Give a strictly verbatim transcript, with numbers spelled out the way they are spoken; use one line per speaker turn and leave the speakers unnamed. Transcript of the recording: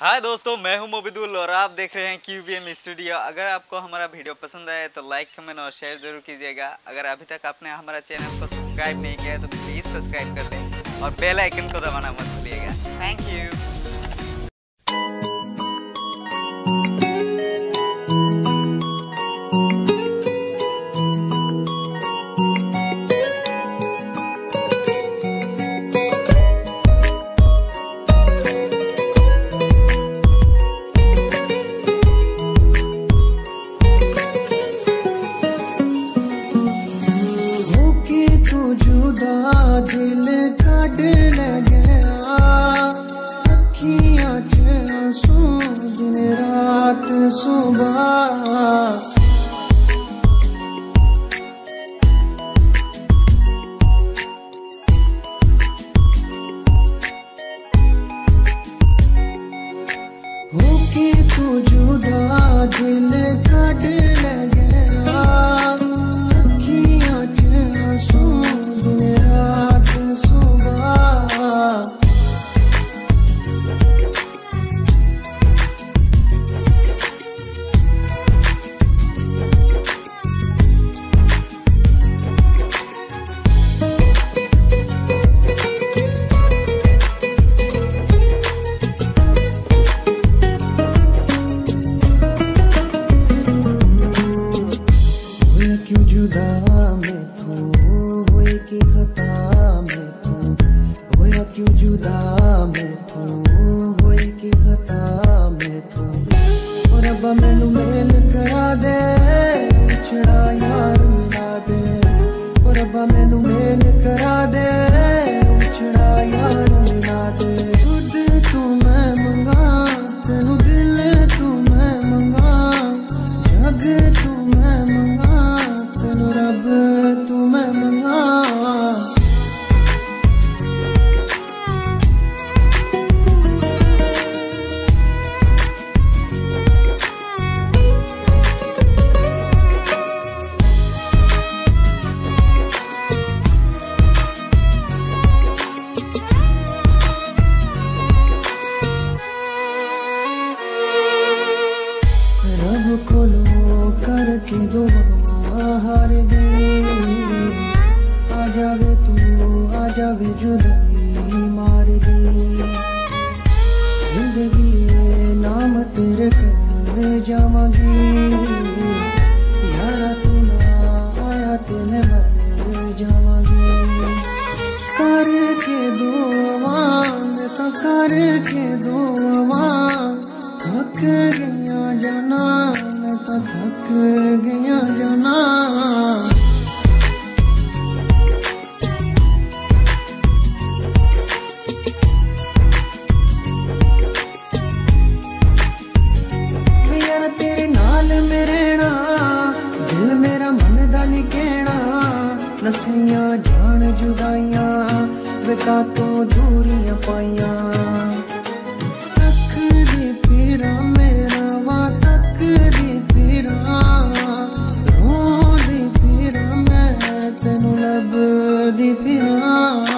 हाय दोस्तों, मैं हूं मोबिदुल और आप देख रहे हैं क्यूबीएम स्टूडियो। अगर आपको हमारा वीडियो पसंद आए तो लाइक, कमेंट और शेयर जरूर कीजिएगा। अगर अभी तक आपने हमारा चैनल को सब्सक्राइब नहीं किया है तो प्लीज सब्सक्राइब कर दें और बेल आइकन को दबाना मत भूलिएगा। Thank you.
दिल काट ले गया अखियां च आंसू दिन रात सुबह होके तू जुदा दिल काट ले गया अखियां च आंसू क्यों जुदा मैं तू होए की खता मैं तू होया क्यों जुदा मैं तू होए की खता मैं तू और अब मैनू मेल करा दे छड़ा यार मिला दे और अब मैनू मेल करा दे छड़ा यार मिला दे खुद तू मैं मंगा तेनू दिल तू मैं मंगा जग तू मैं मंगा रब तू मैं मंगा रब खोलो करके दो हार गई आ जावे तू आ जावे जुदाई मार गई जिंदगी नाम तेरे कर जावांगी यारा तू ना आया ते मैं मर जावांगी करके दो मैं तो करके दो थक गया जाना मैं तो थक गया जाना यार तेरे नाल मेरे ना दिल मेरा मन दा नहीं कहना नसियां जान जुदाइयां बेका तो दूरियां पाइयां तक दी फिरा मेरा वा तक दी फिरा रोंदी फिरा मैं तेनू लभदी फिरा।